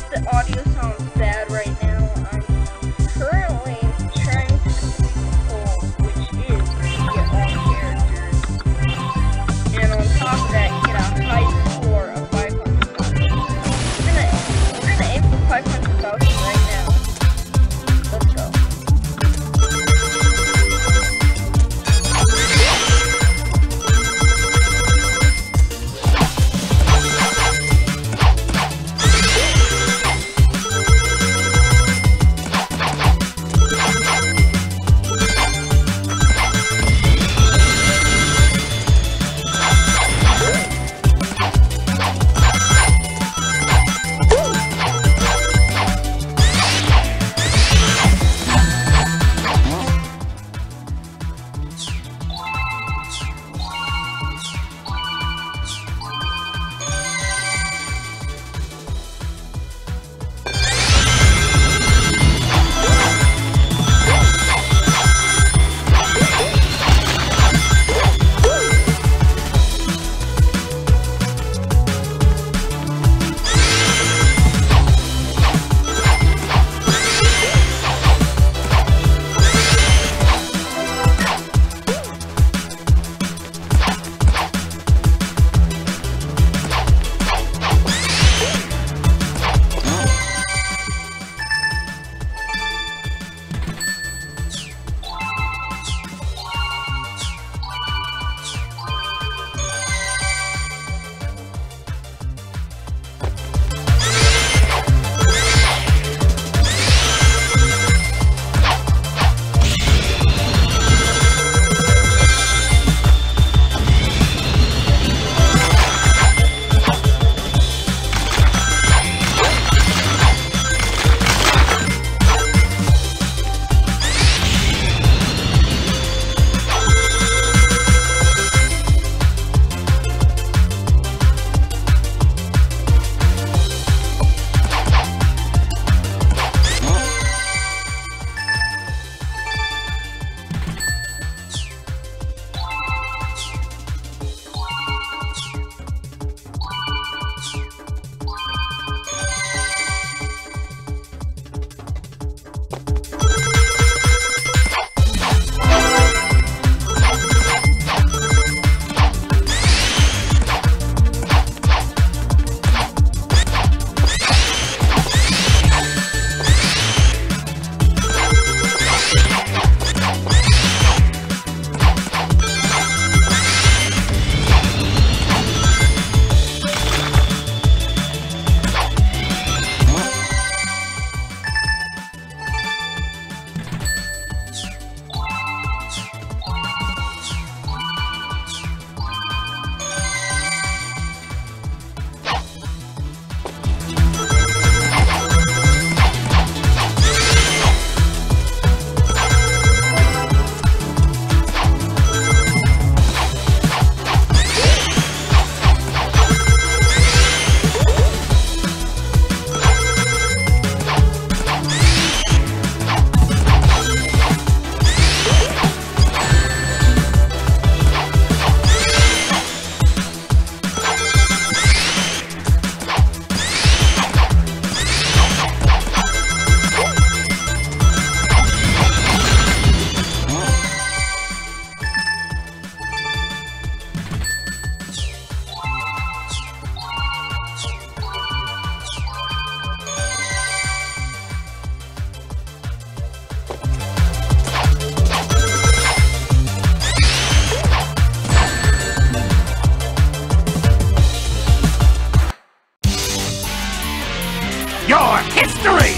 if the audio sounds bad right now, I'm currently trying to complete the goal, which is to get all characters. And on top of that, get a high score of 500,000. We're gonna aim for 500,000 right now. Let's go. Your history!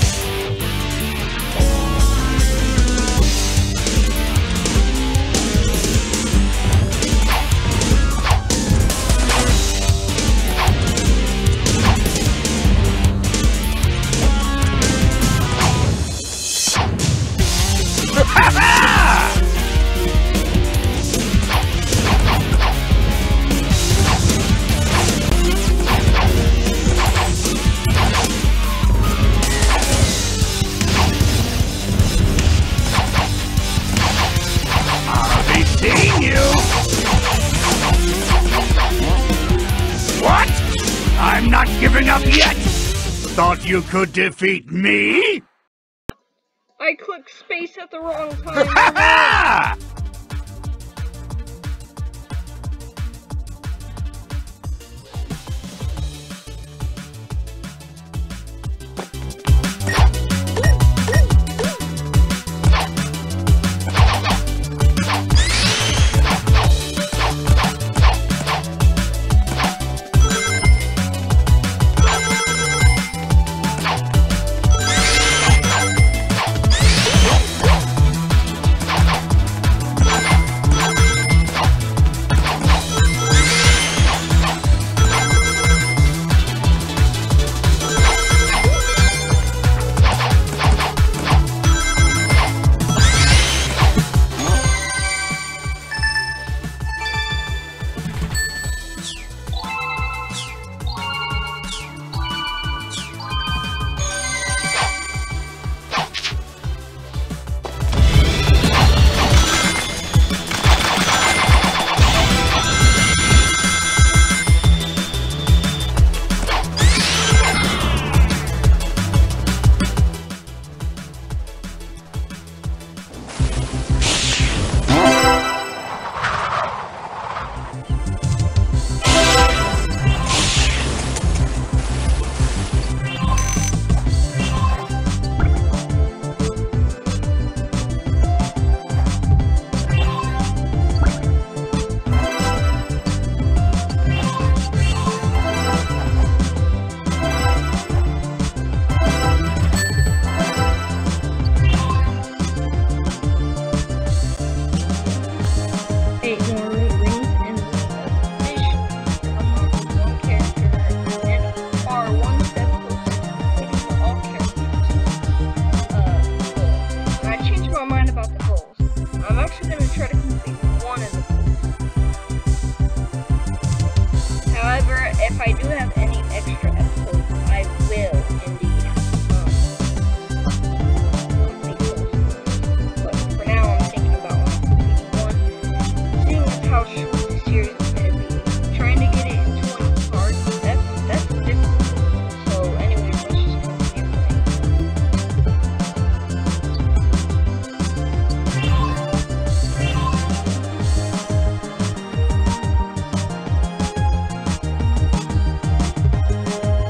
I'm not giving up yet! thought you could defeat me? I clicked space at the wrong time. Ha ha! If I do have any extra episodes, I will indeed make those. But for now, I'm thinking about one, seeing as how short the series is going to be. Trying to get it in 20 parts, that's difficult. So anyways, let's just continue playing.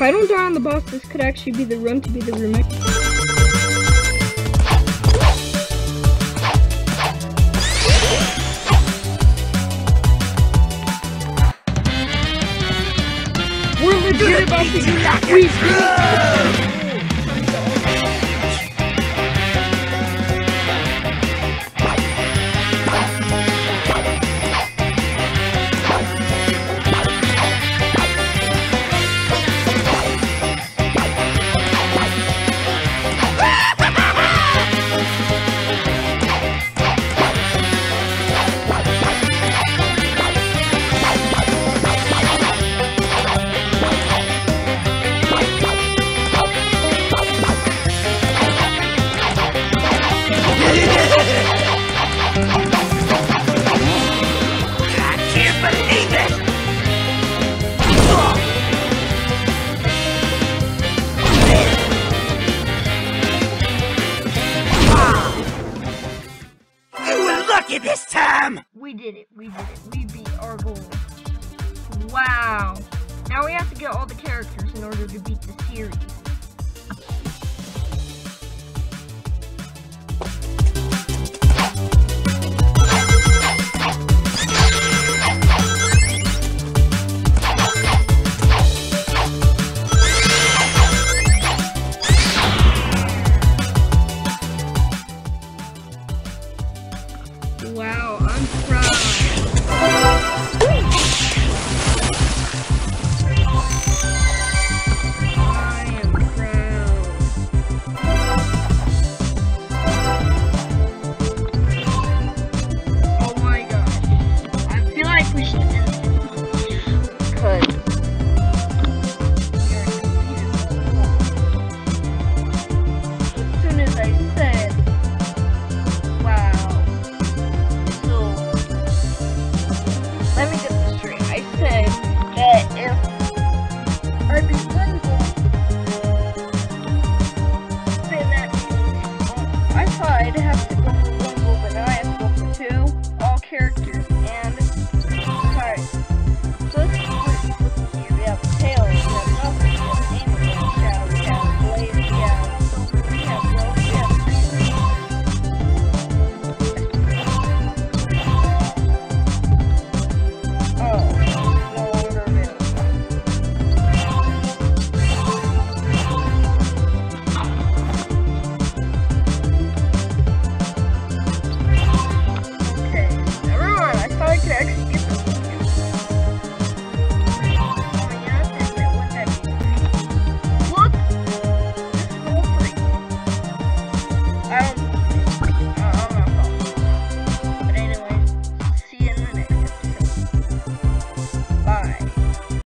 I don't die on the boss, this could actually be the run to be the remake. We're legit about to do that. This time! We did it. We beat our goal. Wow. Now we have to get all the characters in order to beat the series.